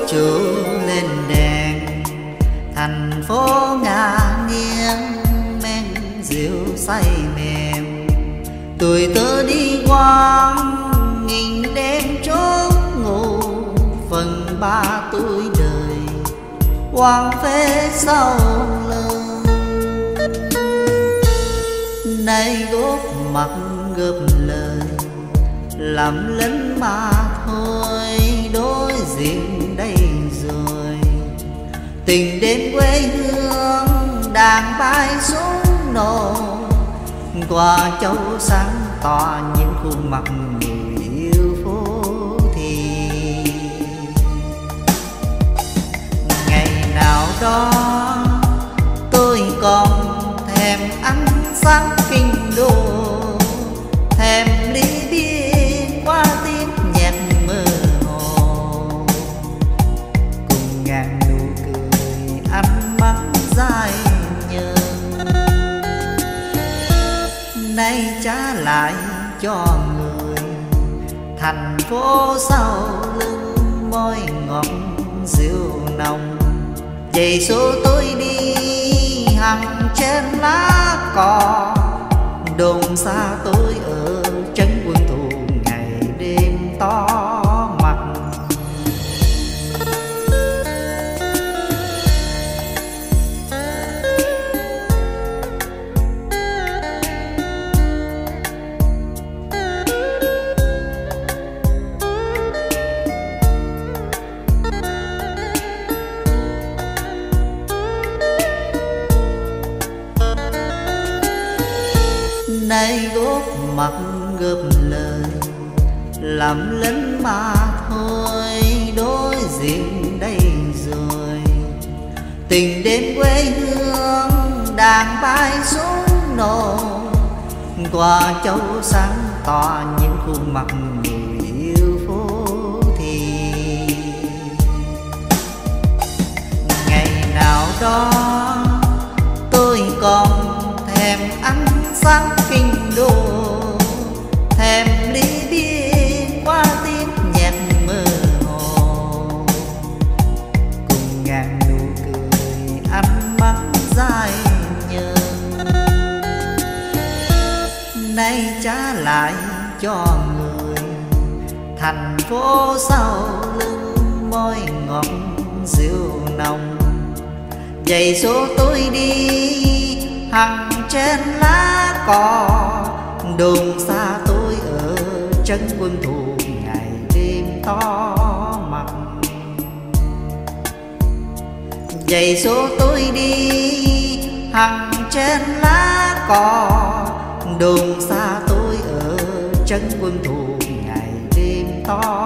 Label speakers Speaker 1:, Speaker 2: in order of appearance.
Speaker 1: chiếu lên đèn, thành phố ngả nghiêng men rượu say mềm. Tuổi tớ đi quang nghìn đêm chốn ngủ, phần ba tuổi đời hoang phế sau lưng. Nay góp mặt gấp lời làm lính mà thôi, đối diện đây rồi. Tình đến quê hương đàn bay xuống nổ, qua châu sáng tỏ những khuôn mặt người yêu phố thì. Ngày nào đó tôi còn thèm ánh sáng kinh đô, thèm ly bia qua tiếng nhạc mơ hồ, cùng ngàn nụ cười ánh mắt dài nhớ. Nay trả lại cho người thành phố sau lưng, môi ngọt rượu nồng. Chạy số tôi đi hằng trên lá cỏ, đồn xa tôi ở trấn quân thù ngày đêm to mặt. Nay góp mặt gấp lời làm lính mà thôi, đối diện đây rồi. Tình đến quê hương đàn bay xuống nổ, qua châu sáng tỏ những khuôn mặt người yêu phố thì. Ngày nào đó tôi còn thèm ánh sáng kinh đô, thèm ly bia qua tiếng nhạc mơ hồ, cùng ngàn nụ cười ánh mắt dài nhớ. Nay trả lại cho người thành phố sau lưng, môi ngọt rượu nồng. Giày số tôi đi hằng trên lá cỏ, đồn xa tôi ở trấn quân thù ngày đêm to mặt. Giày số tôi đi hằng trên lá cỏ, đồn xa tôi ở trấn quân thù ngày đêm to